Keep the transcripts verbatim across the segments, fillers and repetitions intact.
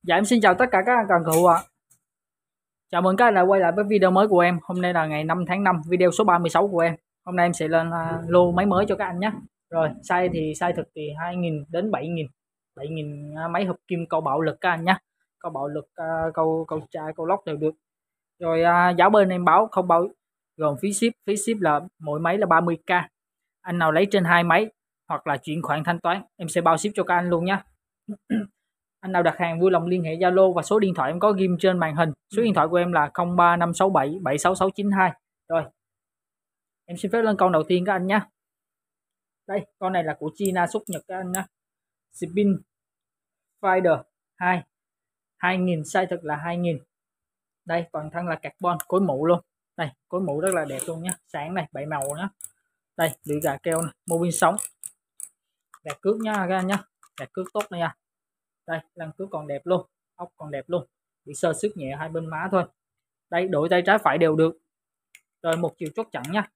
Dạ em xin chào tất cả các anh cần cựu ạ. Chào mừng các anh đã quay lại với video mới của em. Hôm nay là ngày năm tháng năm, video số ba mươi sáu của em. Hôm nay em sẽ lên uh, lô máy mới cho các anh nhé. Rồi, size thì size thực thì hai nghìn đến bảy nghìn. bảy nghìn uh, máy hợp kim câu bạo lực các anh nhé. Câu bạo lực, uh, câu câu chai, câu lóc đều được. Rồi uh, giá bên em báo không bao gồm phí ship, phí ship là mỗi máy là ba mươi k. Anh nào lấy trên hai máy hoặc là chuyển khoản thanh toán, em sẽ bao ship cho các anh luôn nhé. Anh nào đặt hàng vui lòng liên hệ Zalo và số điện thoại em có ghim trên màn hình. Số điện thoại của em là không ba năm sáu bảy bảy sáu sáu chín hai. Rồi. Em xin phép lên con đầu tiên các anh nhé. Đây, con này là của China xuất Nhật các anh nhé. Spin Fighter hai hai nghìn, size thực là hai nghìn. Đây, toàn thân là carbon, cối mũ luôn. Đây, cối mũ rất là đẹp luôn nhé. Sáng này, bảy màu nhé. Đây, lưỡi gà keo này, mô pin sống. Gạt cước nha các anh nhé. Gạt cước tốt này nha. Đây, lăn cước còn đẹp luôn, ốc còn đẹp luôn, bị sơ xước nhẹ hai bên má thôi. Đây, đổi tay trái phải đều được. Rồi một chiều chốt chặn nha.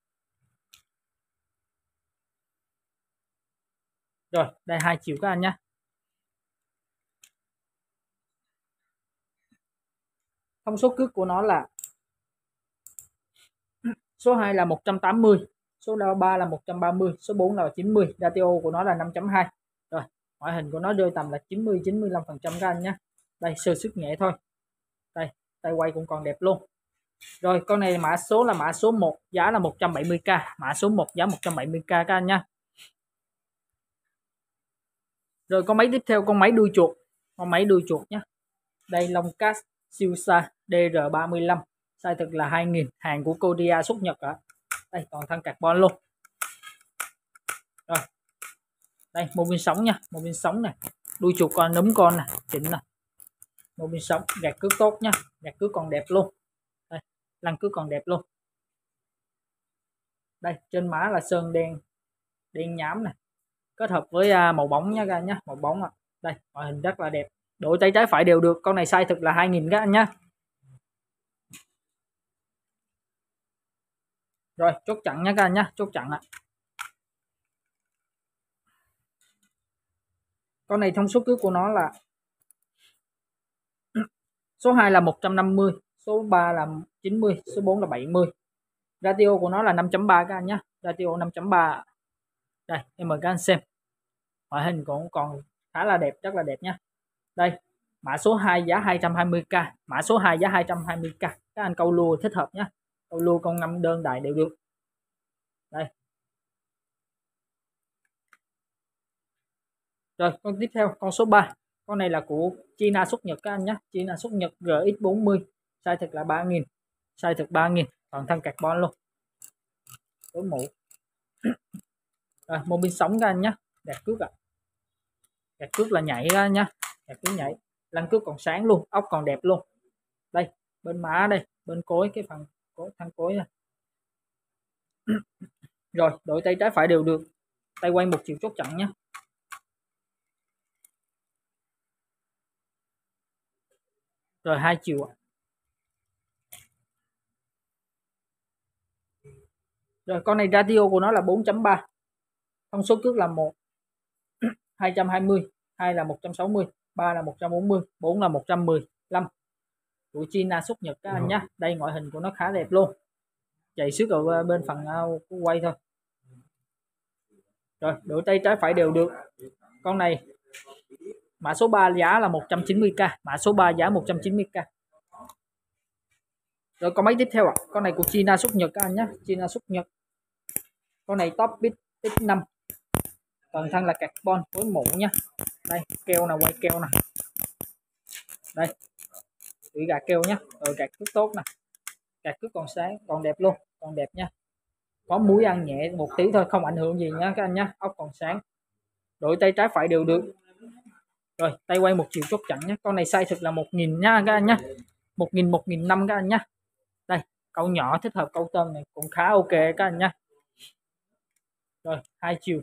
Rồi, đây hai chiều các anh nhé. Thông số cước của nó là số hai là một trăm tám mươi, số ba là một trăm ba mươi, số bốn là chín mươi, ratio của nó là năm chấm hai. Rồi, ngoại hình của nó rơi tầm là chín mươi chín mươi lăm phần trăm các anh nhé. Đây, sơ xước nhẹ thôi. Đây, tay quay cũng còn đẹp luôn. Rồi, con này mã số là mã số một, giá là một trăm bảy mươi k. Mã số một giá một trăm bảy mươi k các anh nha. Rồi con máy tiếp theo, con máy đuôi chuột. Con máy đuôi chuột nhé. Đây lông cast siêu xa D R ba mươi lăm, size thực là hai nghìn, hàng của Korea xuất Nhật ạ. Đây toàn thân carbon luôn. Rồi. Đây mô pin sống nha, mô pin sống này. Đuôi chuột con núm con nè, chỉnh nè. Mô pin sống, gạt cước tốt nha, gạt cước còn đẹp luôn. Đây, lăn cước còn đẹp luôn. Đây, trên má là sơn đen đen nhám này, kết hợp với màu bóng nha các anh nhé, màu bóng ạ. Đây, ngoại hình rất là đẹp. Đổi tay trái phải đều được. Con này size thực là hai nghìn các anh nhé. Rồi, chốt chặn nha các anh nhé, chốt chặn ạ. Con này thông số cước của nó là số hai là một trăm năm mươi, số ba là chín mươi, số bốn là bảy mươi. Ratio của nó là năm chấm ba các anh nhé. Ratio năm chấm ba. Đây, em mời các anh xem. Ngoại hình cũng còn khá là đẹp, rất là đẹp nhé. Đây, mã số hai giá hai trăm hai mươi k. Mã số hai giá hai trăm hai mươi k. Các anh câu lua thích hợp nhé. Câu lua con ngâm đơn đại đều được. Đây. Rồi, con tiếp theo, con số ba. Con này là của China xuất Nhật các anh nhé. China xuất Nhật R X bốn mươi. Size thực là ba nghìn. Size thực ba nghìn. Toàn thân carbon luôn. Đối mũ. Rồi, mô pin sống các anh nhé. Đẹp cước ạ. À. Đẹp cước là nhảy ra nhá. Đẹp cước nhảy. Lăn cước còn sáng luôn. Ốc còn đẹp luôn. Đây, bên má đây. Bên cối, cái phần cối, thân cối này. Rồi, đổi tay trái phải đều được. Tay quay một chiều chốt chặn nhé. Rồi hai chiều ạ. Rồi con này ratio của nó là bốn chấm ba. Thông số cước là một, hai trăm hai mươi, hai là một trăm sáu mươi, ba là một trăm bốn mươi, bốn là một trăm mười lăm. Của China xuất Nhật các anh nhé. Đây ngoại hình của nó khá đẹp luôn. Chạy xước ở bên phần quay thôi. Rồi, đổi tay trái phải đều được. Con này mã số ba giá là một trăm chín mươi k. Mã số ba giá một trăm chín mươi k. Rồi con máy tiếp theo ạ. À. Con này của China xuất Nhật các anh nhé. China xuất Nhật. Con này Top Beat X năm. Toàn thân là carbon với mũ nhá. Đây, keo nào quay keo nè. Đây. Lưỡi gà keo nhá. Rồi gạt cước tốt nè. Gạt cước còn sáng, còn đẹp luôn, còn đẹp nha. Có muối ăn nhẹ một tí thôi, không ảnh hưởng gì nhá các anh nhá. Ốc còn sáng. Đổi tay trái phải đều được. Rồi, tay quay một chiều chốt chặn nhé. Con này size thực là một nghìn nha các anh nhá. một nghìn, một nghìn năm trăm các anh nhá. Đây, câu nhỏ thích hợp câu tôm này cũng khá ok các anh nhá. Rồi, hai chiều.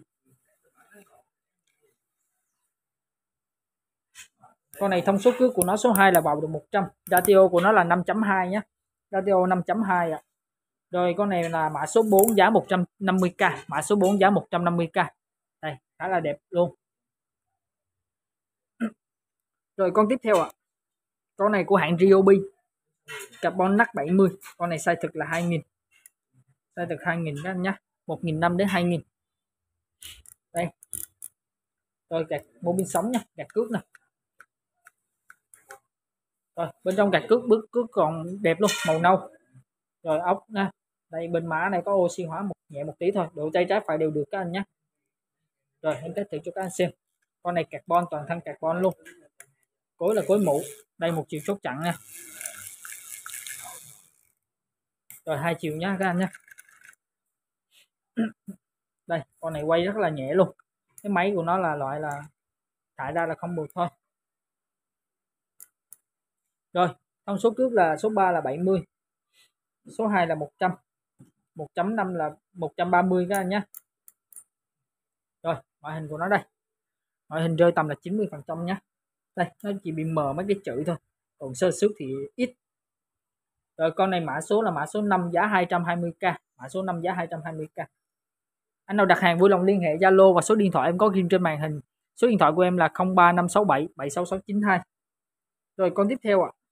Con này thông số cước của nó số hai là vào được một trăm. Ratio của nó là năm chấm hai nhé. Ratio năm chấm hai ạ. À. Rồi con này là mã số bốn giá một trăm năm mươi k. Mã số bốn giá một trăm năm mươi k. Đây, khá là đẹp luôn. Rồi con tiếp theo ạ. À. Con này của hãng Ryobi. Carbon nắc bảy mươi. Con này size thực là hai nghìn. Size thực hai nghìn các anh nhé. một nghìn năm trăm đến hai nghìn. Đây. Rồi gạt mô pin sống nha, gạt cước nè. Rồi bên trong gạt cước bước cước còn đẹp luôn, màu nâu. Rồi ốc nha. Đây bên má này có oxy hóa một nhẹ một tí thôi, độ tay trái phải đều được các anh nhé. Rồi em test thử cho các anh xem. Con này carbon, toàn thân carbon luôn. Cối là cối mũ. Đây một chiều chốt chặn nha. Rồi hai chiều nhá các anh nhé. Đây con này quay rất là nhẹ luôn. Cái máy của nó là loại là thải ra là không buộc thôi. Rồi thông số cước là số ba là bảy mươi, số hai là một trăm, một chấm năm là một trăm ba mươi các anh nhé. Rồi ngoại hình của nó đây, ngoại hình rơi tầm là chín mươi phần trăm nhé. Đây nó chỉ bị mờ mấy cái chữ thôi, còn sơ xước thì ít. Rồi con này mã số là mã số năm, giá hai trăm hai mươi k, mã số năm giá hai trăm hai mươi k. Anh nào đặt hàng vui lòng liên hệ Zalo và số điện thoại em có ghi trên màn hình. Số điện thoại của em là không ba năm sáu bảy bảy sáu sáu chín hai. Rồi con tiếp theo ạ. À.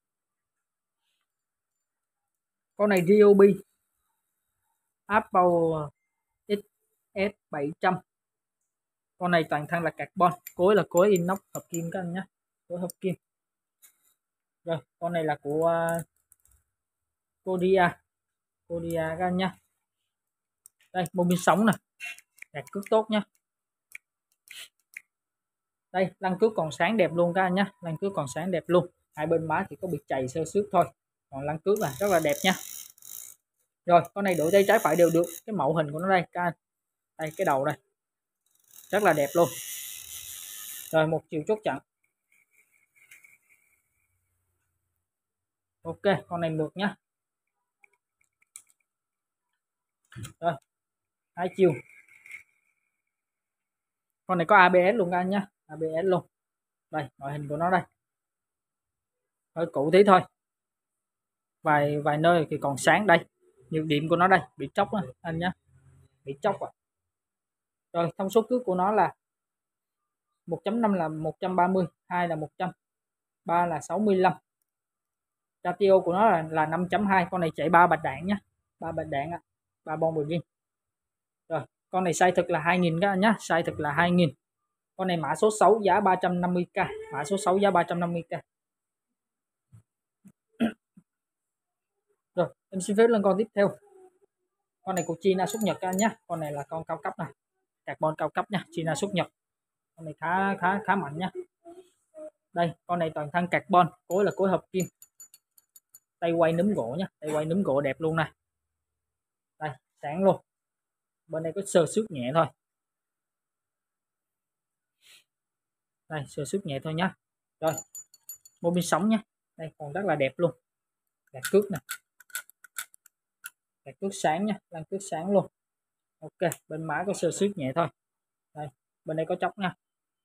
Con này Ryobi Apple ích ét bảy trăm. Con này toàn thân là carbon, cối là cối inox hợp kim các anh nhé, cối hợp kim. Rồi con này là của uh, Kodia, Kodia các anh nhé. Đây mô pin sống nè, gạt cước tốt nhé. Đây lăng cước còn sáng đẹp luôn các anh nhé, lăng cước còn sáng đẹp luôn. Hai bên má chỉ có bị chày sơ xước thôi, còn lăng cước là rất là đẹp nha. Rồi con này độ tay trái phải đều được, cái mẫu hình của nó đây các anh. Đây cái đầu đây rất là đẹp luôn. Rồi một chiều chốt chặn. Ok con này mượt nhá. Rồi hai chiều. Con này có a bê ét luôn các anh nhé, a bê ét luôn. Đây ngoại hình của nó đây, hơi cũ tí thôi, vài vài nơi thì còn sáng. Đây nhược điểm của nó đây, bị chóc đó, anh nhé, bị chóc à. Rồi thông số cước của nó là một chấm năm là một trăm ba mươi, hai là một trăm, ba là sáu mươi lăm. Ratio của nó là, là năm chấm hai. Con này chạy ba bạch đạn nhé, ba bạch đạn ạ, ba bom bridging. Rồi con này size thực là hai nghìn các anh nhé, size thực là hai nghìn. Con này mã số sáu giá ba trăm năm mươi k, mã số sáu giá ba trăm năm mươi k. Rồi em xin phép lên con tiếp theo. Con này của China xuất Nhật các anh nhé, con này là con cao cấp này, carbon cao cấp nha, China xuất Nhật. Con này khá khá khá mạnh nhá. Đây con này toàn thân carbon, cối là cối hợp kim. Tay quay núm gỗ nhá, tay quay núm gỗ đẹp luôn nè. Đây sáng luôn. Bên đây có sơ xước nhẹ thôi. Đây sơ xước nhẹ thôi nhá. Rồi mô pin sống nhá, đây còn rất là đẹp luôn. Gạt cước nè, gạt cước sáng nhá, lăn cước sáng luôn. Ok bên má có sơ xước nhẹ thôi. Đây bên đây có chóc nha.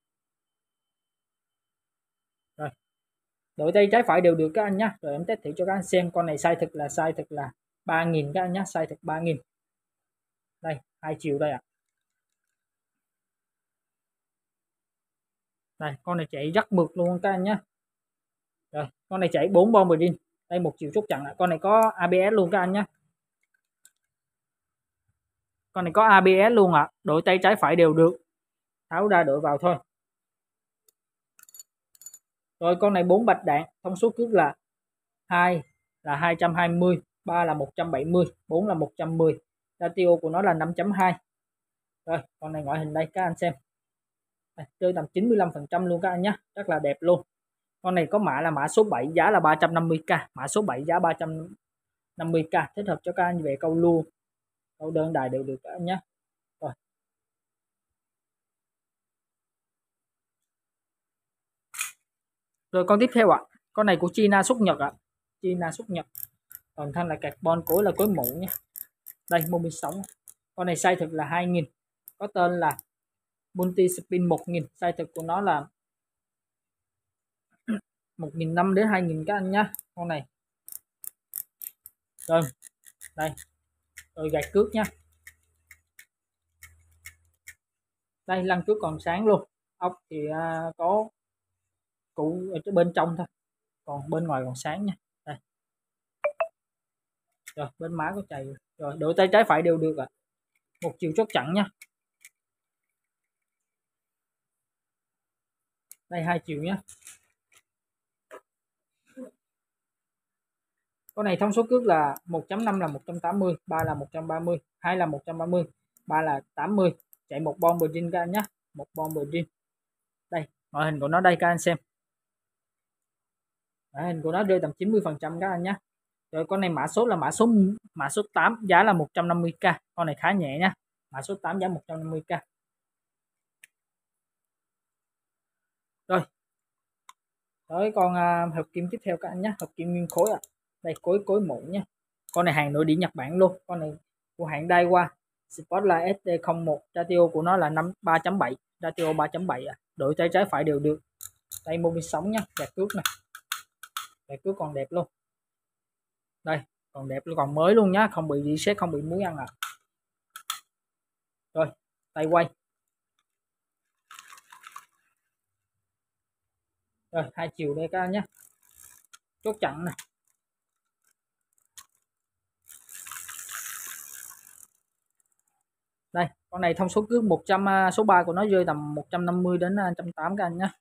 Rồi đổi tay trái phải đều được các anh nhá. Rồi em test thử cho các anh xem. Con này size thực là size thực là ba nghìn các anh nhá, size thực ba nghìn. Đây hai chiều đây ạ. À. Đây con này chạy rất mượt luôn các anh nhé. Rồi con này chạy bốn bom bridging. Đây một chiều chốt chặn. Con này có a bê ét luôn các anh nhé. Con này có a bê ét luôn ạ. À. Đổi tay trái phải đều được, tháo ra đổi vào thôi. Rồi con này bốn bạch đạn, thông số cước là hai là hai trăm hai mươi, ba là một trăm bảy mươi, bốn là một trăm mười. Ratio của nó là năm chấm hai. Rồi con này ngoại hình đây các anh xem. Đây, rơi tầm chín mươi lăm phần trăm luôn các anh nhé, rất là đẹp luôn. Con này có mã là mã số bảy, giá là ba trăm năm mươi k, mã số bảy giá ba trăm năm mươi k, thích hợp cho các anh về câu lưu, câu đơn đài đều được các anh nhé. Rồi. Rồi con tiếp theo ạ. À. Con này của China xuất Nhật ạ. À. China xuất Nhật. Toàn thân là carbon, cối là cối mũ nhé. Đây mô pin sống. Con này size thực là hai nghìn. Có tên là Multi Spin một nghìn. Size thực của nó là một nghìn năm trăm đến hai nghìn các anh nhé. Con này. Rồi. Đây. Rồi gạt cước nha. Đây lăn cước còn sáng luôn. Ốc thì uh, có cũ ở bên trong thôi, còn bên ngoài còn sáng nha. Đây. Rồi bên má có chày rồi, đổi tay trái phải đều được ạ. À. Một chiều chốt chặn nha. Đây hai chiều nhé. Con này thông số cước là một chấm năm là một trăm tám mươi, ba là một trăm ba mươi, hai là một trăm ba mươi, ba là tám mươi. Chạy một bon bờ các anh nhé, một bon bờ. Đây, ngoại hình của nó đây các anh xem. Ngoại hình của nó rơi tầm chín mươi phần trăm các anh nhé. Rồi con này mã số là mã số mã số tám, giá là một trăm năm mươi k. Con này khá nhẹ nha. Mã số tám giá một trăm năm mươi k. Rồi. Tới con uh, hợp kim tiếp theo các anh nhé, hợp kim nguyên khối ạ. À. Đây cối cối mũ nha. Con này hàng nội địa Nhật Bản luôn. Con này của hãng Daiwa Spotlight ét tê không một, ratio của nó là năm ba chấm bảy, ratio ba chấm bảy ạ. À. Đổi tay trái phải đều được. Đây mô bin sống nha, đẹp cước này. Đẹp cước còn đẹp luôn. Đây, còn đẹp luôn, còn mới luôn nhá, không bị gì xét, không bị muối ăn à. Rồi, tay quay. Rồi, hai chiều đây các anh nhé. Chốt chặn nè. Đây, con này thông số cước một trăm, số ba của nó rơi tầm một trăm năm mươi đến một trăm tám mươi các anh nhé.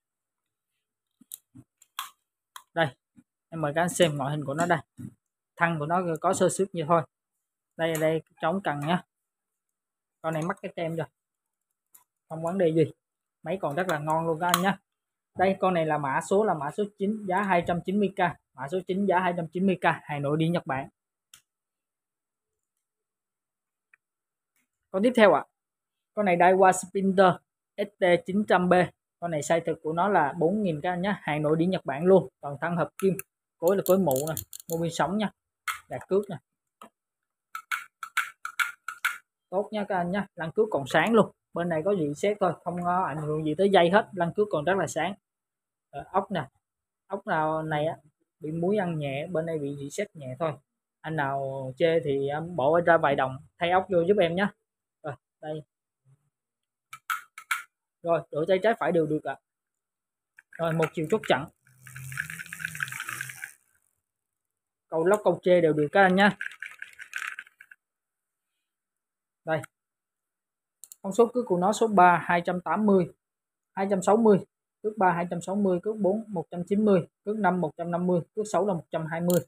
Đây, em mời các anh xem ngoại hình của nó đây. Thân của nó có sơ xước như thôi. Đây đây chống cần nhá. Con này mắc cái tem rồi. Không vấn đề gì. Máy còn rất là ngon luôn các anh nhé. Đây con này là mã số là mã số chín, giá hai trăm chín mươi k. Mã số chín giá hai trăm chín mươi k, hàng nội địa Nhật Bản. Con tiếp theo ạ. À, con này Daiwa Sprinter ét tê chín trăm B. Con này size thực của nó là bốn nghìn các anh nhé, hàng nội địa Nhật Bản luôn. Toàn thân hợp kim, cối là cối mũ nè, mô bin sống nha, đạt cước nè, tốt nha các anh nhé. Lăn cước còn sáng luôn. Bên này có gì xét thôi, không có ảnh hưởng gì tới dây hết, lăn cước còn rất là sáng. Rồi, ốc nè, ốc nào này á bị muối ăn nhẹ, bên đây bị dị xét nhẹ thôi. Anh nào chê thì bỏ ra vài đồng thay ốc vô giúp em nhé. Rồi đây. Rồi đổi tay trái phải đều được ạ. À. Rồi một chiều chốt chặn. Câu lóc câu chê đều được các anh nhé. Đây. Thông số cước của nó số ba hai trăm tám mươi, hai trăm sáu mươi, cước ba hai trăm sáu mươi, cước bốn một trăm chín mươi, cước năm một trăm năm mươi, cước sáu là một trăm hai mươi.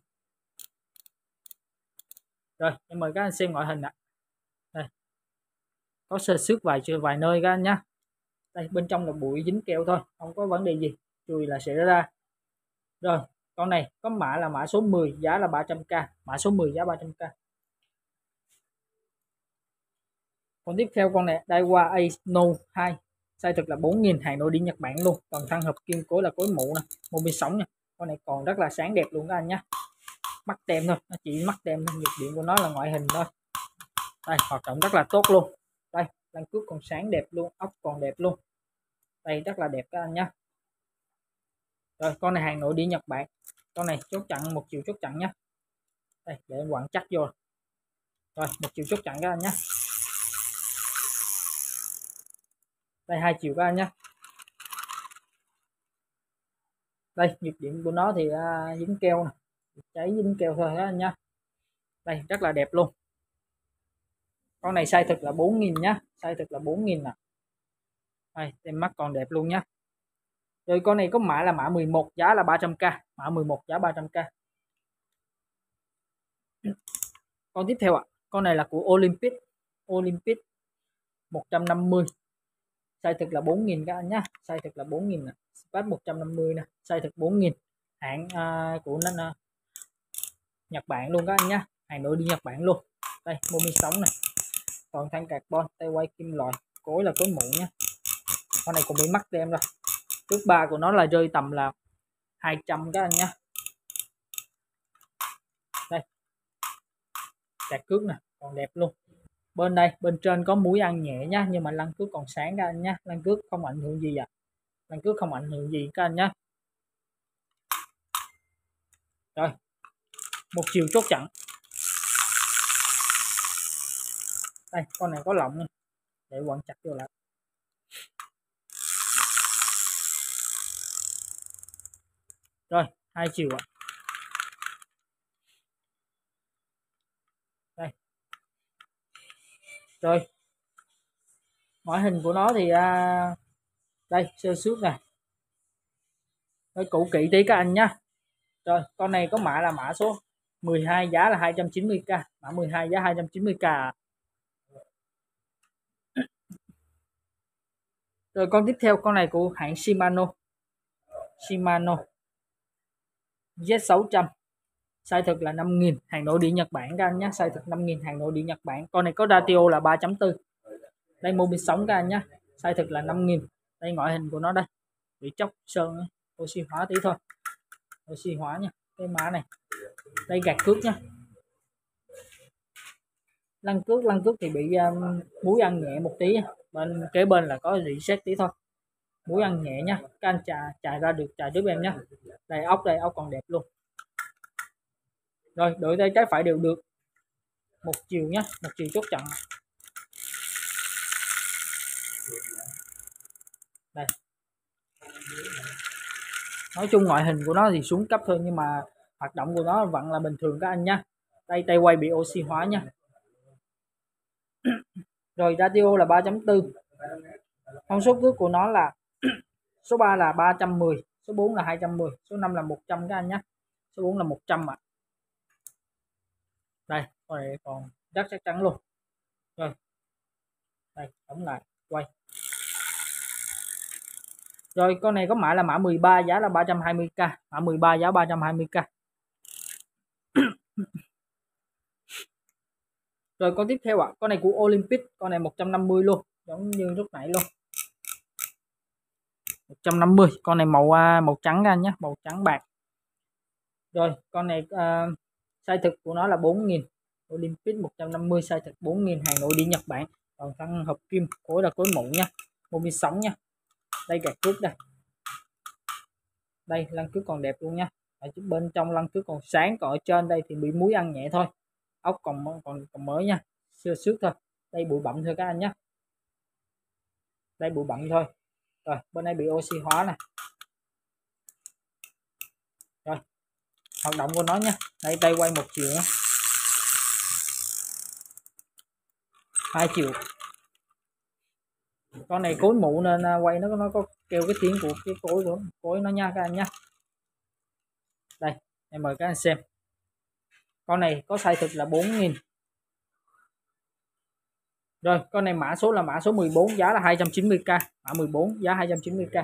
Rồi, em mời các anh xem ngoại hình ạ. Đây. Có sơ xước vài vài nơi các anh nhé. Đây, bên trong là bụi dính keo thôi, không có vấn đề gì, chùi là sẽ ra. Rồi, con này có mã là mã số mười, giá là ba trăm k, mã số mười giá ba trăm k. Còn tiếp theo con này Daiwa Ace Note hai, size thực là bốn nghìn, hàng nội địa Nhật Bản luôn, toàn thân hợp kim, cối là cối mũ nè, mô bin sống nha. Con này còn rất là sáng đẹp luôn các anh nhé. Mắc tem thôi, nó chỉ mắc tem thôi, nhược điểm của nó là ngoại hình thôi. Đây, hoạt động rất là tốt luôn. Đây, lăn cước còn sáng đẹp luôn, ốc còn đẹp luôn. Đây rất là đẹp các anh nhé. Rồi con này hàng nội địa Nhật Bản. Con này chốt chặn một chiều chốt chặn nhé. Đây để em quảng chắc vô. Rồi một chiều chốt chặn các anh nhé. Đây hai chiều các anh nhé. Đây nhược điểm của nó thì à, dính keo nè, cháy dính keo thôi các anh nhé. Đây rất là đẹp luôn. Con này size thực là bốn nghìn nhá, size thực là bốn nghìn nè. Đây tem mắt còn đẹp luôn nhá. Rồi con này có mã là mã mười một, giá là ba trăm k, mã mười một giá ba trăm k. Con tiếp theo ạ. À, con này là của Olympic, Olympic một trăm năm mươi. Size thực là bốn nghìn các anh nhá, size thực là bốn nghìn nè, Spat một trăm năm mươi nè, size thực bốn nghìn. Hãng à, của nó à, Nhật Bản luôn các anh nhá, hàng nội đi Nhật Bản luôn. Đây, mô bin sống này. Toàn thân carbon, tay quay kim loại, cối là cối mũ nhá. Con này cũng bị mắc tem rồi. Cước ba của nó là rơi tầm là hai trăm các anh nhá. Đây. Cạc cước nè, còn đẹp luôn. Bên đây, bên trên có muối ăn nhẹ nhá, nhưng mà lăn cước còn sáng các anh nhá. Lăn cước không ảnh hưởng gì ạ. À. Lăn cước không ảnh hưởng gì các anh nhá. Rồi. Một chiều chốt chặn. Đây, con này có lọng nha. Để quặn chặt vô lại. Rồi hai chiều ạ. Đây. Rồi ngoại hình của nó thì à, đây sơ xước này, nó cũ kỹ tí các anh nhá. Rồi con này có mã là mã số mười hai, giá là hai trăm chín mươi k, mã mười hai giá hai trăm chín mươi k. Rồi con tiếp theo, con này của hãng Shimano, Shimano Z sáu trăm, size thực là năm nghìn, hàng nội địa Nhật Bản các anh nhé, size thực năm nghìn, hàng nội địa Nhật Bản. Con này có ratio là ba chấm bốn. Đây mô bin sống các anh nhé, size thực là năm nghìn. Đây ngoại hình của nó đây, bị chóc sơn, oxy hóa tí thôi, oxy hóa nha. Cái mã này, đây gạt cước nhá, lăn cước lăn cước thì bị um, muối ăn nhẹ một tí, bên kế bên là có reset tí thôi, muối ăn nhẹ nhá. Các anh chà chài ra được chài giúp em nhé. Đây ốc, đây ốc còn đẹp luôn. Rồi đổi tay trái phải đều được, một chiều nhé, một chiều chốt chặn. Đây, nói chung ngoại hình của nó thì xuống cấp thôi, nhưng mà hoạt động của nó vẫn là bình thường các anh nhé. Đây tay quay bị oxy hóa nha. Rồi ratio là ba chấm bốn. Thông số cước của nó là số ba là ba trăm mười, số bốn là hai trăm mười, số năm là một trăm các anh nhé. Số bốn là một trăm ạ. À. Đây, con này còn rất chắc chắn luôn. Rồi. Đây, đóng lại, quay. Rồi con này có mã là mã mười ba, giá là ba trăm hai mươi k, mã mười ba giá ba trăm hai mươi k. Rồi con tiếp theo ạ, à, con này của Olympic, con này một trăm năm mươi luôn, giống như lúc nãy luôn. một trăm năm mươi, con này màu màu trắng ra nhé, màu trắng bạc. Rồi con này uh, size thực của nó là bốn nghìn, Olympic một trăm năm mươi, size thực bốn nghìn, hàng nội địa Nhật Bản. Còn thân hợp kim, khối là khối mũ nha, mô bin sống nha. Đây gạt cước đây, đây lăn cước còn đẹp luôn nha. Ở bên trong lăn cước còn sáng, còn ở trên đây thì bị muối ăn nhẹ thôi, ốc còn còn còn mới nha, sơ xước thôi. Đây bụi bặm thôi các anh nhé, đây bụi bặm thôi. Rồi bên đây bị oxy hóa này. Rồi hoạt động của nó nha, đây tay quay một chiều nhé, hai chiều. Con này cối mụ nên quay nó nó có kêu cái tiếng của cái cối của cối nó nha các anh nhé. Đây em mời các anh xem, con này có size thực là bốn nghìn. Rồi con này mã số là mã số mười bốn, giá là hai trăm chín mươi k, mã mười bốn giá hai trăm chín mươi k.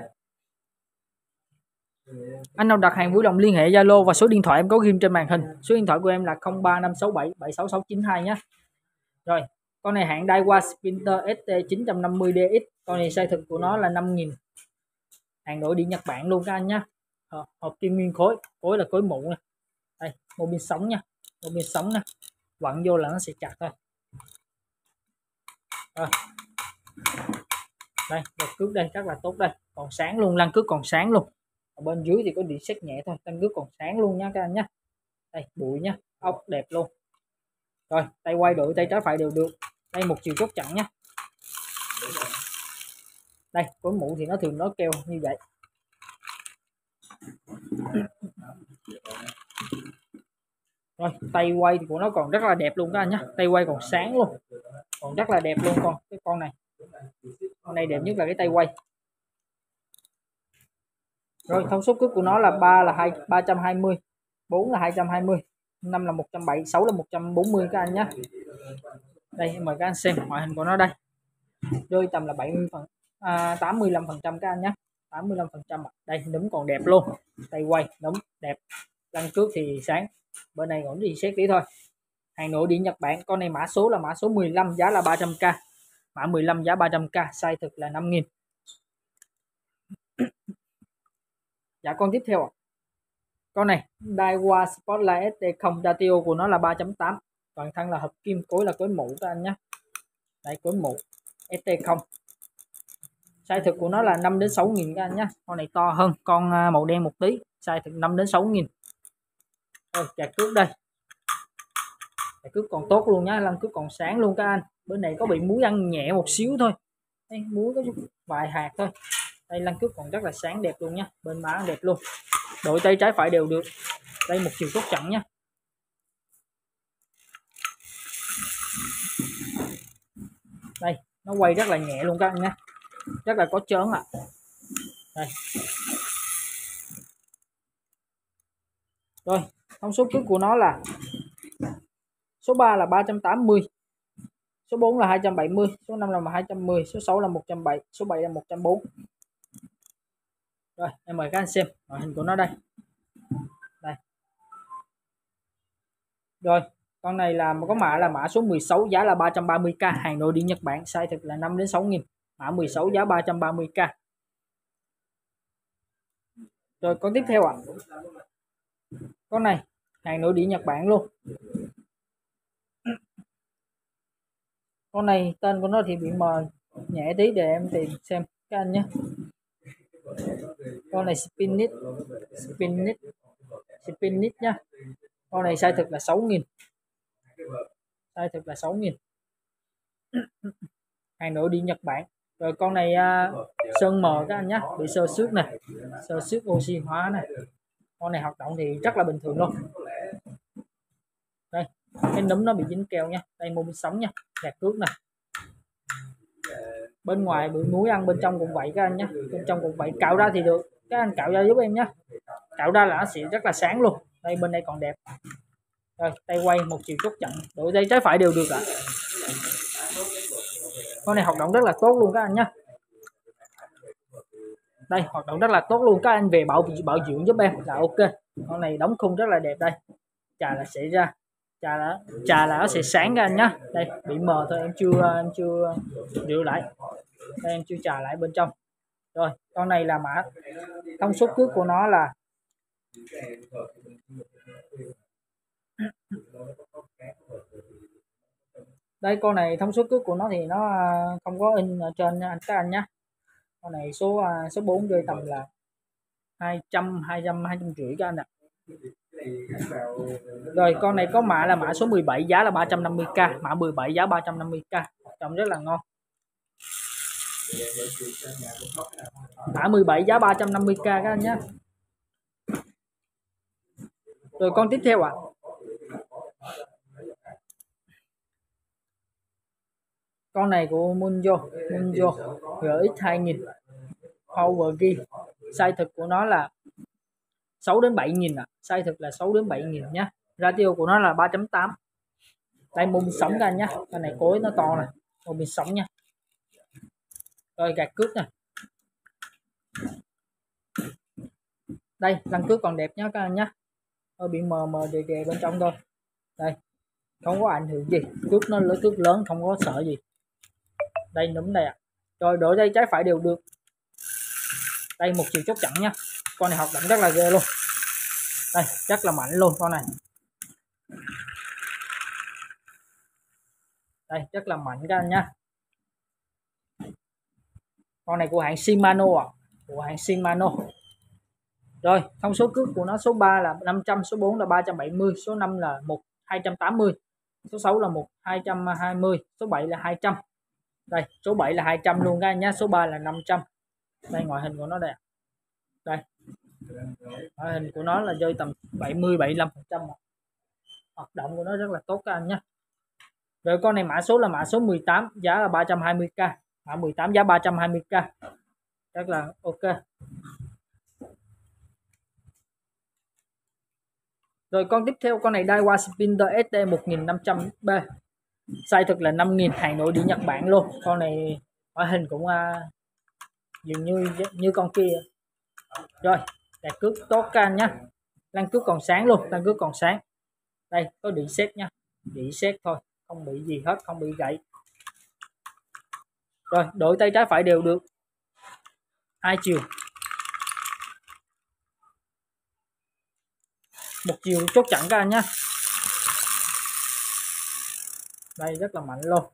Anh nào đặt hàng vui lòng liên hệ Zalo và số điện thoại em có ghim trên màn hình. Số điện thoại của em là không ba năm sáu bảy bảy sáu sáu chín hai nhé. Rồi con này hãng Daiwa Sprinter ét tê chín năm mươi D X, con này size thực của nó là năm nghìn, hàng nội địa Nhật Bản luôn các anh nhé. Hộp kim nguyên khối, khối là khối mũ này. Đây mô bin sống nha, mô bin sống nha, vặn vô là nó sẽ chặt thôi. Rồi. Đây đợt cước đây rất là tốt, đây còn sáng luôn, lăn cước còn sáng luôn. Ở bên dưới thì có điện xét nhẹ thôi, lăn cước còn sáng luôn nha các anh nhé. Đây bụi nhá, ốc đẹp luôn. Rồi tay quay đổi tay trái phải đều được, đây một chiều chốt chặn nhé. Đây khối mũ thì nó thường nó keo như vậy. Rồi tay quay thì của nó còn rất là đẹp luôn các anh nhé, tay quay còn sáng luôn, còn rất là đẹp luôn. Con cái con này, con này đẹp nhất là cái tay quay. Rồi thông số cước của nó là ba là hai ba trăm hai mươi, bốn là hai trăm hai mươi, năm là một trăm bảy mươi, sáu là một trăm bốn mươi các anh nhé. Đây mời các anh xem ngoại hình của nó đây, rơi tầm là bảy mươi phần à, tám mươi lăm phần trăm các anh nhé, tám mươi lăm phần trăm. Đây núm còn đẹp luôn, tay quay núm đẹp, lăn cước thì sáng, bên này còn gì xét tí thôi. Hàng nội địa Nhật Bản, con này mã số là mã số mười lăm, giá là ba trăm k, mã mười lăm giá ba trăm k, size thực là năm nghìn. Dạ con tiếp theo ạ. Con này Daiwa Spotlight ét tê không, ratio của nó là ba chấm tám, toàn thân là hợp kim, cối là cối mũ các anh nhé. Đây cối mũ ét tê không, size thực của nó là năm đến sáu nghìn các anh nhé. Con này to hơn con màu đen một tí, size thực năm đến sáu nghìn. Rồi chặt cước đây, chặt cước còn tốt luôn nhá, lăn cước còn sáng luôn các anh. Bên này có bị muối ăn nhẹ một xíu thôi, đây, muối có chút vài hạt thôi. Đây lăn cước còn rất là sáng đẹp luôn nhá, bên má đẹp luôn. Đội tay trái phải đều được. Đây một chiều chốt chặn nhá. Đây nó quay rất là nhẹ luôn các anh nhé, rất là có chớn ạ. À. Đây. Rồi thông số cước của nó là số ba là ba trăm tám mươi, số bốn là hai trăm bảy mươi, số năm là hai trăm mười, số sáu là một trăm bảy mươi, số bảy là một trăm bốn mươi. Rồi em mời các anh xem ngoại hình của nó đây. Đây. Rồi con này là có mã là mã số mười sáu, giá là ba trăm ba mươi k, hàng nội địa Nhật Bản, size thực là năm đến sáu nghìn, mã mười sáu giá ba trăm ba mươi k. Rồi con tiếp theo ạ. À. Con này hàng nội địa Nhật Bản luôn. Con này tên của nó thì bị mờ nhẹ tí để em tìm xem các anh nhé. Con này Spinit, Spinit, Spinit nhá. Con này size thực là sáu nghìn, size thực là sáu nghìn, hàng nội địa Nhật Bản. Rồi con này uh, sơn mờ các anh nhé, bị sơ xước này, sơ xước oxy hóa này. Con này hoạt động thì rất là bình thường luôn. Đây cái núm nó bị dính keo nha, đây mô bên sống nha, gạt cước này. Bên ngoài bị muối ăn, bên trong cũng vậy các anh nhé, bên trong cũng vậy. Cạo ra thì được, các anh cạo ra giúp em nhé, cạo ra là nó sẽ rất là sáng luôn. Đây bên đây còn đẹp. Rồi tay quay một chiều chốt chặn, đội dây trái phải đều được ạ. À. Con này hoạt động rất là tốt luôn các anh nhé. Đây hoạt động rất là tốt luôn, các anh về bảo bảo dưỡng giúp em là ok. Con này đóng khung rất là đẹp. Đây trà là sẽ ra, trà là trà là nó sẽ sáng các anh nhá. Đây bị mờ thôi, em chưa em chưa rửa lại, đây em chưa trà lại bên trong. Rồi con này là mã thông số cước của nó là đây, con này thông số cước của nó thì nó không có in ở trên anh các anh nhé. Con này số số bốn rơi tầm là hai trăm, hai trăm, hai trăm rưỡi các anh ạ. Rồi con này có mã là mã số mười bảy, giá là ba trăm năm mươi k, mã mười bảy giá ba trăm năm mươi k, trông rất là ngon. Mã mười bảy giá ba trăm năm mươi k các anh nhé. Rồi con tiếp theo ạ. À. Con này của Munjo, Munjo rờ ích hai nghìn Power Gear, size thực của nó là sáu đến bảy nghìn ạ. À. Size thực là sáu đến bảy nghìn nhé. Ratio của nó là ba chấm tám. Đây mô bên sống các anh nhé. Con này cối nó to này, mô bên sống nha. Rồi gạt cước nè. Đây lăn cước còn đẹp nhé các anh nhé. Hơi bị mờ mờ đè đè bên trong thôi. Đây không có ảnh hưởng gì, cước nó lớn, cước lớn không có sợ gì. Đây núm đây ạ. À. Rồi đổi dây trái phải đều được. Đây một chiều chốt chặn nhá. Con này hoạt động rất là ghê luôn. Đây rất là mạnh luôn con này. Đây rất là mạnh các anh nhá. Con này của hãng Shimano ạ. À. Của hãng Shimano. Rồi thông số cước của nó số ba là năm trăm, số bốn là ba trăm bảy mươi, số năm là một hai trăm tám mươi, số sáu là một hai trăm hai mươi, số bảy là hai trăm. Đây số bảy là hai trăm luôn các anh nhé, số ba là năm trăm. Đây ngoại hình của nó đây. Đây ngoại hình của nó là rơi tầm bảy mươi bảy mươi lăm phần trăm. Hoạt động của nó rất là tốt các anh nhé. Rồi con này mã số là mã số mười tám, giá là ba trăm hai mươi k, mã mười tám giá ba trăm hai mươi k, rất là ok. Rồi con tiếp theo, con này Daiwa Spinner ét tê một nghìn năm trăm B, size thực là năm nghìn, hàng nội địa Nhật Bản luôn. Con này ngoại hình cũng uh, dường như như con kia. Rồi đạt cước tốt các anh nhé, lăn cước còn sáng luôn, lăn cước còn sáng. Đây có đĩ sét nha, đĩ sét thôi, không bị gì hết, không bị gãy. Rồi đổi tay trái phải đều được, hai chiều, một chiều chốt chặn các anh nhé. Đây rất là mạnh luôn.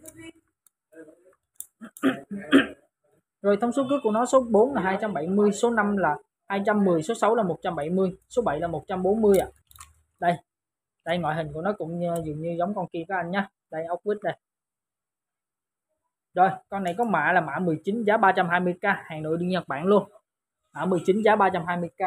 Rồi thông số cước của nó số bốn là hai trăm bảy mươi, số năm là hai trăm mười, số sáu là một trăm bảy mươi, số bảy là một trăm bốn mươi ạ. À. Đây đây ngoại hình của nó cũng như, dường như giống con kia các anh nhé. Đây ốc vít đây. Rồi con này có mã là mã mười chín giá ba trăm hai mươi k, hàng nội địa Nhật Bản luôn. Mã mười chín giá ba trăm hai mươi k.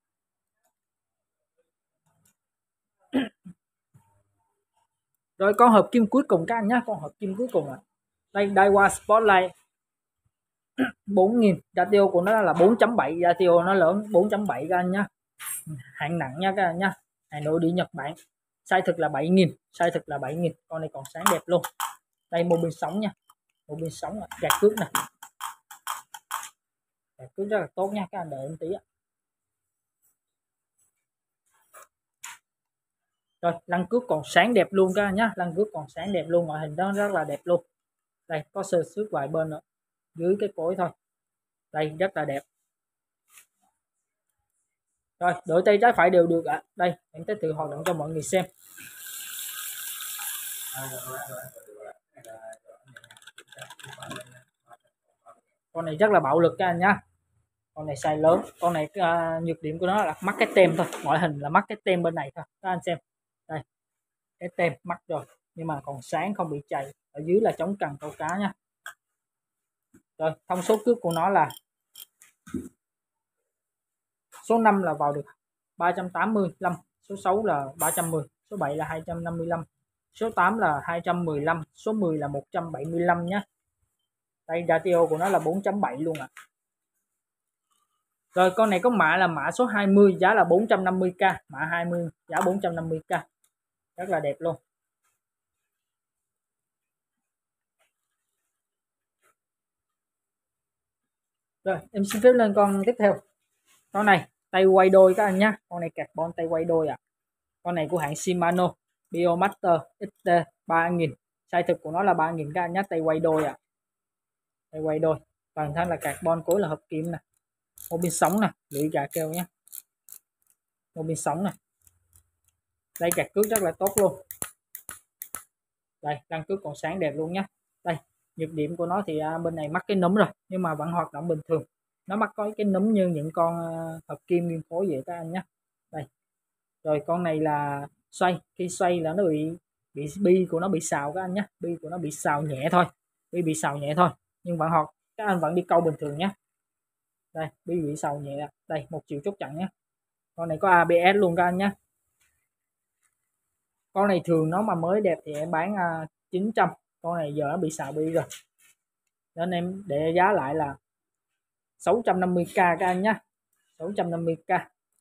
Rồi con hợp kim cuối cùng các anh nhé, con hợp kim cuối cùng ạ. À. Đây Daiwa Spotlight bốn nghìn, ratio của nó là bốn chấm bảy, ratio nó lớn bốn chấm bảy các anh nhé. Hạng nặng nha các anh nhé, hàng nội địa Nhật Bản. Size thực là bảy nghìn, size thực là bảy nghìn. Con này còn sáng đẹp luôn. Đây mô pin sống nha, mô pin sống, gạt cước nè, gạt cước rất là tốt nha các anh, đợi em tí ạ. Rồi lăng cước còn sáng đẹp luôn các anh nhé, lăng cước còn sáng đẹp luôn, ngoại hình đó rất là đẹp luôn. Đây có sơ xước vài bên nữa, dưới cái cối thôi. Đây rất là đẹp. Rồi đổi tay trái phải đều được ạ. À. Đây em sẽ tự hoạt động cho mọi người xem. Con này rất là bạo lực các anh nhá. Con này size lớn, con này uh, nhược điểm của nó là mắc cái tem thôi, ngoại hình là mắc cái tem bên này thôi các anh xem. Đây cái tem mắc rồi, nhưng mà còn sáng không bị chày. Ở dưới là chống cần câu cá nha. Rồi thông số cước của nó là số năm là vào được ba trăm tám mươi lăm, số sáu là ba trăm mười, số bảy là hai trăm năm mươi lăm, số tám là hai trăm mười lăm, số mười là một trăm bảy mươi lăm nhé. Đây ratio của nó là bốn chấm bảy luôn ạ. À. Rồi con này có mã là mã số hai mươi, giá là bốn trăm năm mươi k, mã hai mươi giá bốn trăm năm mươi k. Rất là đẹp luôn. Rồi em xin phép lên con tiếp theo. Con này tay quay đôi các anh nhé, con này carbon tay quay đôi ạ. À. Con này của hãng Shimano Biomaster ích tê ba nghìn, size thực của nó là ba nghìn các anh nhé, tay quay đôi ạ. À. Tay quay đôi, toàn thân là carbon, cối là hợp kim nè, mô pin sống nè, lưỡi gà keo nhé, mô pin sống nè. Đây gạt cước rất là tốt luôn. Đây lăng cước còn sáng đẹp luôn nhé. Đây nhược điểm của nó thì à, bên này mắc cái núm rồi, nhưng mà vẫn hoạt động bình thường. Nó mắc có cái núm như những con uh, hợp kim nguyên khối vậy các anh nhé. Đây rồi con này là xoay, khi xoay là nó bị bị bi của nó bị xào các anh nhé, bi của nó bị xào nhẹ thôi, bi bị xào nhẹ thôi, nhưng vẫn hoạt, các anh vẫn đi câu bình thường nhé. Đây bi bị xào nhẹ. Đây một triệu chốt chặn nhé. Con này có a bê ét luôn các anh nhé. Con này thường nó mà mới đẹp thì em bán uh, chín trăm, con này giờ nó bị xào bi rồi nên em để giá lại là sáu trăm năm mươi k các anh nhé, sáu trăm năm mươi k.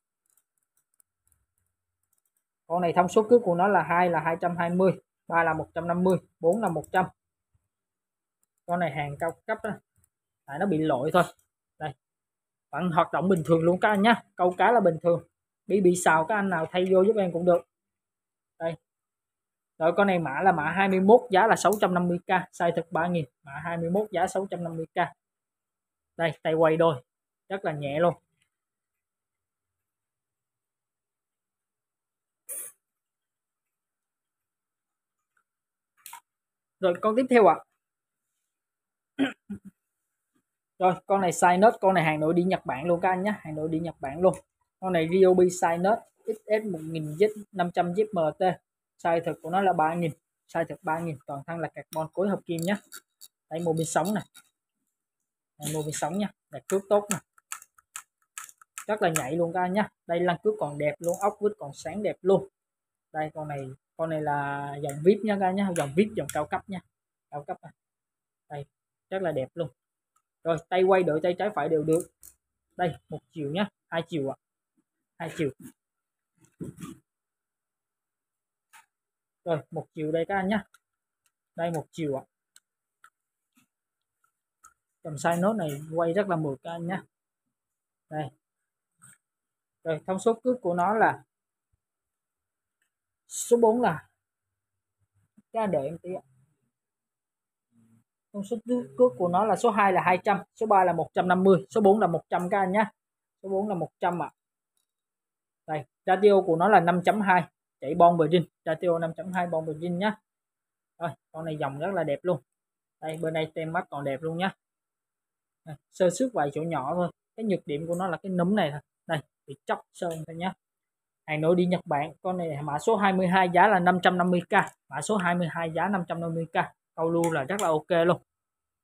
Con này thông số cước của nó là hai là hai trăm hai mươi, ba là một trăm năm mươi, bốn là một trăm. Con này hàng cao cấp đó, tại nó bị lỗi thôi. Đây vẫn hoạt động bình thường luôn các anh nhé, câu cá là bình thường. Bị bị xào các anh nào thay vô giúp em cũng được. Đây rồi con này mã là mã hai mươi mốt, giá là sáu trăm năm mươi k, size thực ba nghìn, mã hai mươi mốt giá sáu trăm năm mươi k. Đây tay quay đôi rất là nhẹ luôn. Rồi con tiếp theo ạ. À. Rồi con này Cynos, con này hàng nội địa Nhật Bản luôn các anh nhé, hàng nội địa Nhật Bản luôn. Con này Ryobi Cynos ích ét một nghìn Z năm trăm Z M T, size thực của nó là ba nghìn, size thực ba nghìn, toàn thân là carbon cối hợp kim nhé. Đây mô pin sống này, đây mô pin sống nha, đặt cước tốt nè, rất là nhạy luôn các anh nhé. Đây lăng cước còn đẹp luôn, ốc vít còn sáng đẹp luôn. Đây con này, con này là dòng vê i pê nha các anh nhé, dòng vê i pê, dòng cao cấp nha, cao cấp này. Đây rất là đẹp luôn. Rồi tay quay đổi tay trái phải đều được. Đây một chiều nhé, hai chiều ạ. À. Hai chiều. Rồi một chiều đây các anh nhé. Đây một chiều ạ. À. Dòng size nốt này quay rất là mượt các anh nhé. Đây. Rồi thông số cước của nó là số bốn là các anh đợi em tí ạ. Thông số cước của nó là số hai là hai trăm, số ba là một trăm năm mươi, số bốn là một trăm các anh nhé. Số bốn là một trăm ạ. À. Đây, ratio của nó là năm chấm hai, chạy bon bridge, ratio năm chấm hai bon bridge nhé. Rồi, con này dòng rất là đẹp luôn. Đây, bên đây tem mắt còn đẹp luôn nhé. Đây, sơ xước vài chỗ nhỏ thôi. Cái nhược điểm của nó là cái núm này thôi. Đây, bị chóc sơn thôi nhé. Hàng nội địa Nhật Bản, con này mã số hai mươi hai giá là năm trăm năm mươi k, mã số hai mươi hai giá năm trăm năm mươi k. Câu lưu là rất là ok luôn.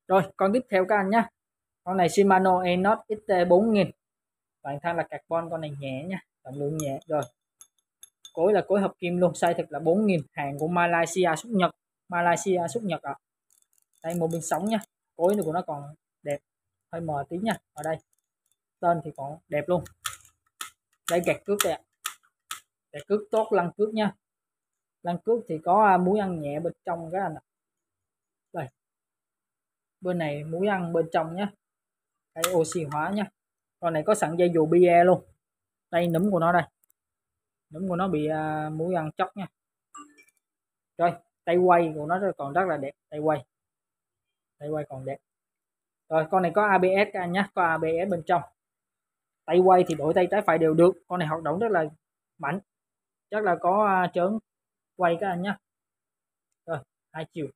Rồi con tiếp theo các anh nhé, con này Shimano Enos ích tê bốn nghìn, toàn thân là carbon, con này nhẹ nha, trọng lượng nhẹ. Rồi cối là cối hợp kim luôn, size thực là bốn nghìn, hàng của Malaysia xuất Nhật, Malaysia xuất Nhật ạ. À. Đây một bên sóng nha, cối của nó còn đẹp, hơi mờ tí nha. Ở đây tên thì còn đẹp luôn. Đây kẹt cước đây ạ, kẹt cước tốt, lăn cước nha, lăn cước thì có muối ăn nhẹ bên trong các anh ạ. Đây bên này muối ăn bên trong nhé, đây oxy hóa nhá. Con này có sẵn dây dù bia luôn. Đây núm của nó đây, núm của nó bị uh, muối ăn chóc nha. Rồi tay quay của nó còn rất là đẹp, tay quay tay quay còn đẹp. Rồi con này có a bê ét các anh nhé, có a bê ét bên trong. Tay quay thì đổi tay trái phải đều được, con này hoạt động rất là mạnh, chắc là có uh, chớn quay các anh nhé. Rồi hai chiều.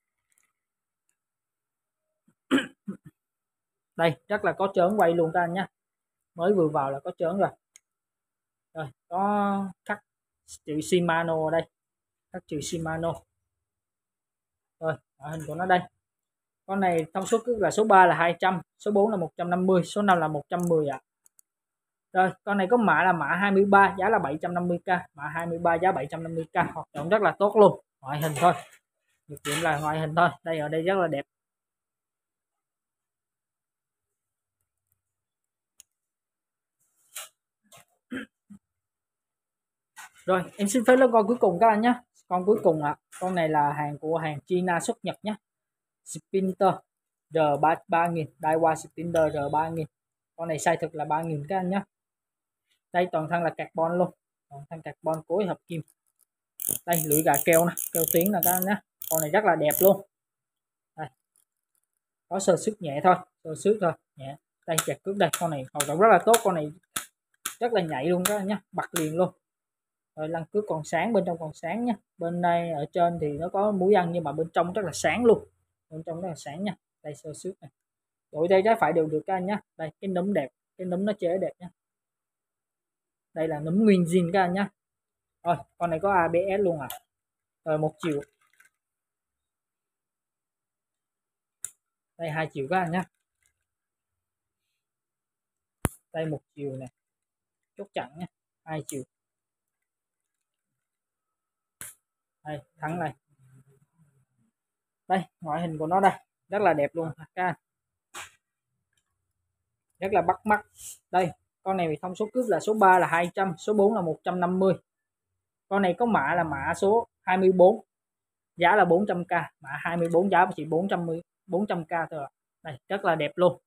Đây rất là có chớn quay luôn các anh nhé, mới vừa vào là có chớn rồi. Rồi có khắc chữ Shimano ở đây, khắc chữ Shimano. Rồi ngoại hình của nó đây, con này thông số cước là số ba là hai trăm, số bốn là một trăm năm mươi, số năm là một trăm mười ạ. À. Rồi con này có mã là mã hai mươi ba, giá là bảy trăm năm mươi k, mã hai mươi ba giá bảy trăm năm mươi k, hoạt động rất là tốt luôn. Ngoại hình thôi, nhược điểm là ngoại hình thôi. Đây ở đây rất là đẹp. Rồi em xin phép lấy con cuối cùng các anh nhé, con cuối cùng ạ. À. Con này là hàng của hàng China xuất Nhật nhé, Sprinter R ba nghìn, Daiwa Sprinter R ba nghìn. Con này size thực là ba nghìn các anh nhé. Đây toàn thân là carbon luôn, toàn thân carbon cối hợp kim. Đây lưỡi gà keo nè, keo tiếng nè các anh nhé. Con này rất là đẹp luôn. Đây. Có sơ sức nhẹ thôi, sơ sức thôi, nhẹ. Đây chặt cước đây, con này hoạt động rất là tốt, con này rất là nhạy luôn các anh nhé, bật liền luôn. Rồi lăn cước còn sáng, bên trong còn sáng nha. Bên đây ở trên thì nó có muối ăn nhưng mà bên trong rất là sáng luôn, bên trong rất là sáng nha. Đây sơ xước này, đổi tay trái phải đều được các anh nhé. Đây cái núm đẹp, cái núm nó chế đẹp nhé. Đây là núm nguyên zin các anh nhé. Rồi con này có a bê ét luôn à. Rồi một chiều, đây hai chiều các anh nhé. Đây một chiều này, chốt chặn nhé, hai chiều. Đây thắng này, đây ngoại hình của nó đây rất là đẹp luôn các anh, rất là bắt mắt. Đây con này thông số cước là số ba là hai trăm, số bốn là một trăm năm mươi. Con này có mã là mã số hai mươi bốn, giá là bốn trăm k, mã hai mươi bốn giá chỉ bốn trăm bốn trăm k thôi. Đây rất là đẹp luôn.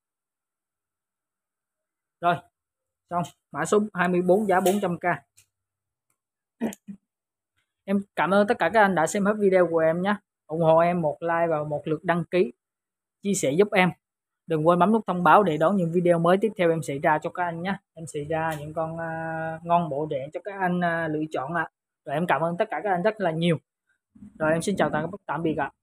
Rồi xong, mã số hai mươi bốn giá bốn trăm k. Em cảm ơn tất cả các anh đã xem hết video của em nhé. Ủng hộ em một like và một lượt đăng ký, chia sẻ giúp em. Đừng quên bấm nút thông báo để đón những video mới tiếp theo em sẽ ra cho các anh nhé. Em sẽ ra những con uh, ngon bổ rẻ cho các anh uh, lựa chọn ạ. À. Rồi em cảm ơn tất cả các anh rất là nhiều. Rồi em xin chào tạm biệt ạ. À.